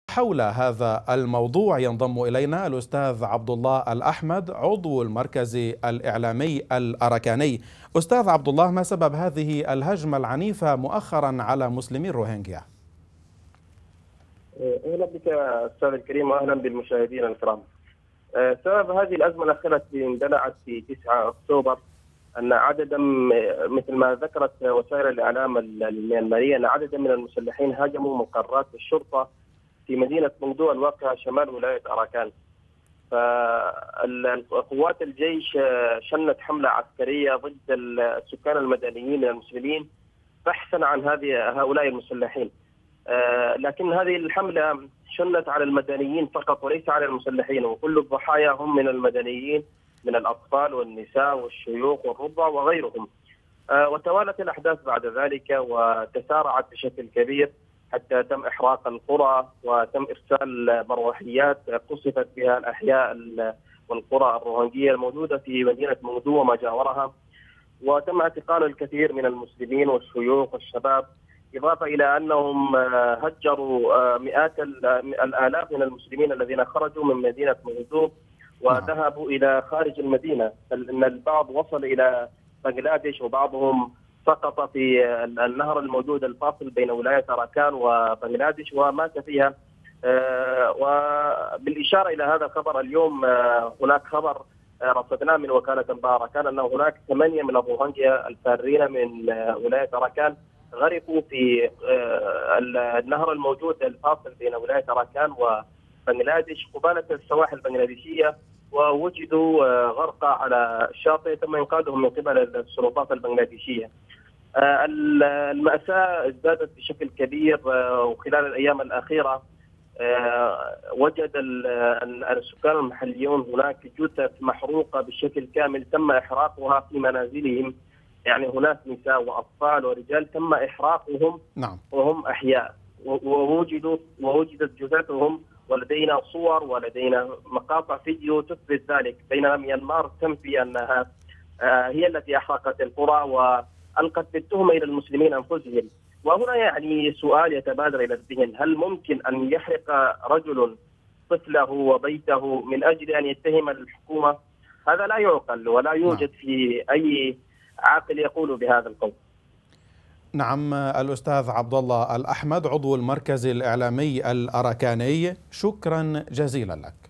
حول هذا الموضوع ينضم إلينا الأستاذ عبد الله الأحمد عضو المركز الإعلامي الأراكاني. أستاذ عبد الله، ما سبب هذه الهجمة العنيفة مؤخرا على مسلمي الروهينجيا؟ اهلا بك استاذ الكريم واهلا بالمشاهدين الكرام. سبب هذه الازمه الاخيره التي اندلعت في 9 اكتوبر ان عددا مثل ما ذكرت وسائل الاعلام الميانماريه ان عددا من المسلحين هاجموا مقرات الشرطه في مدينه مقدو الواقعه شمال ولايه اراكان. فقوات الجيش شنت حمله عسكريه ضد السكان المدنيين من المسلمين بحثا عن هؤلاء المسلحين. لكن هذه الحملة شنت على المدنيين فقط وليس على المسلحين، وكل الضحايا هم من المدنيين من الأطفال والنساء والشيوخ والرضع وغيرهم. وتوالت الأحداث بعد ذلك وتسارعت بشكل كبير حتى تم إحراق القرى وتم إرسال مروحيات قصفت بها الأحياء والقرى الروهينجية الموجودة في مدينة مقدو وما جاورها، وتم اعتقال الكثير من المسلمين والشيوخ والشباب، إضافة إلى أنهم هجروا مئات الآلاف من المسلمين الذين خرجوا من مدينة مقدو وذهبوا إلى خارج المدينة. أن البعض وصل إلى بنغلاديش وبعضهم سقط في النهر الموجود الفاصل بين ولاية أراكان وبنغلاديش ومات فيها. وبالإشارة إلى هذا الخبر اليوم هناك خبر رصدناه من وكالة أنباء أراكان أنه هناك 8 من الروهينجيا الفارين من ولاية أراكان غرقوا في النهر الموجود الفاصل بين ولاية أراكان وبنغلاديش قبالة السواحل البنغلاديشية، ووجدوا غرقى على الشاطئ تم إنقاذهم من قبل السلطات البنغلاديشية. المأساة ازدادت بشكل كبير، وخلال الأيام الأخيرة وجد السكان المحليون هناك جثث محروقة بشكل كامل تم إحراقها في منازلهم. يعني هناك نساء وأطفال ورجال تم إحراقهم وهم أحياء، ووجدت جثثهم، ولدينا صور ولدينا مقاطع فيديو تثبت ذلك، بينما ميانمار تنفي أنها هي التي أحرقت القرى وألقت بالتهمة إلى المسلمين أنفسهم. وهنا يعني سؤال يتبادر إلى الذهن: هل ممكن أن يحرق رجل طفله وبيته من أجل أن يتهم الحكومة؟ هذا لا يعقل ولا يوجد في أي عاقل يقول بهذا القول. نعم، الأستاذ عبد الله الأحمد عضو المركز الإعلامي الأراكاني، شكرا جزيلا لك.